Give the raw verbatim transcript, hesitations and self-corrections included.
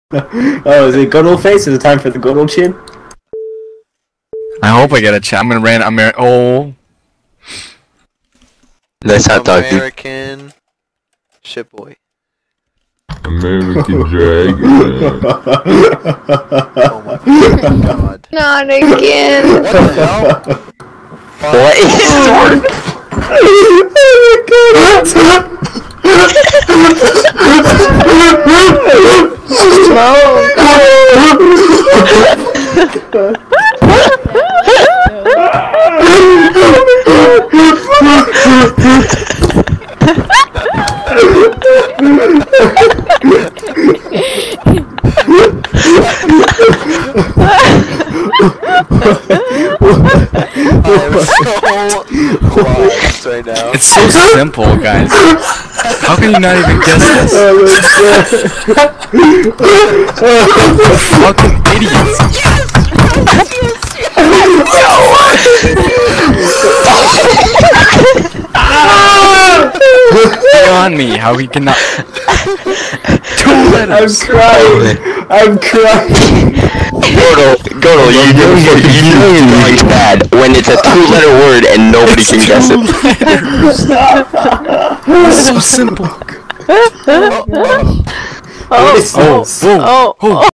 Oh, is it good old face? Is it time for the good old chin? I hope I get a chat. I'm gonna ran. Amer. Oh. Nice hot dog, dude. American shit boy. American Dragon. Oh my god. Not again. What the hell? What is this word? I'm so lost right now. It's so simple, guys. How can you not even guess this? Fucking idiots. On me, how he cannot. Two letters. I'm crying. I'm crying. Gordle, Gordle, you know your you know your drawing's bad when it's a two-letter word and nobody can guess it. It's so simple. Oh, What is Oh, this? oh, oh, oh.